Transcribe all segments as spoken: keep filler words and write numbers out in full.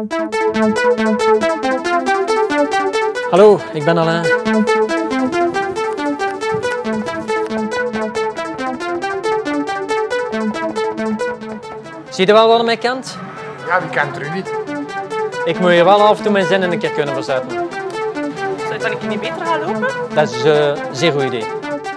Hallo, ik ben Alain. Zie je wel wat je mij kent? Ja, wie kent er u niet? Ik moet hier wel af en toe mijn zin in een keer kunnen verzetten. Zou je dan een keer niet beter gaan lopen? Dat is uh, een zeer goed idee.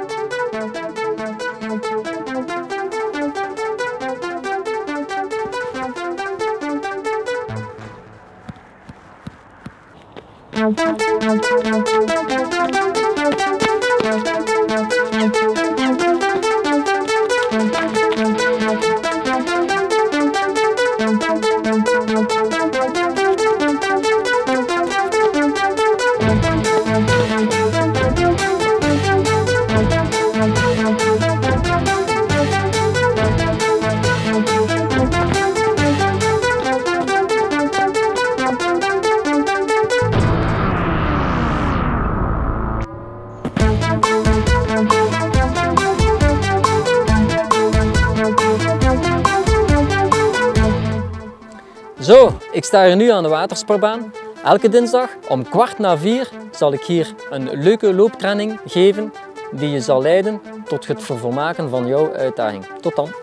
Zo, ik sta hier nu aan de watersportbaan. Elke dinsdag om kwart na vier zal ik hier een leuke looptraining geven die je zal leiden tot het vervolmaken van jouw uitdaging. Tot dan!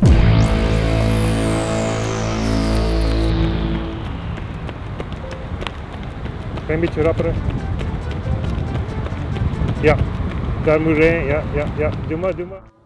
Een beetje rapper. Ja, daar moet je. Ja, ja, ja. Doe maar, doe maar.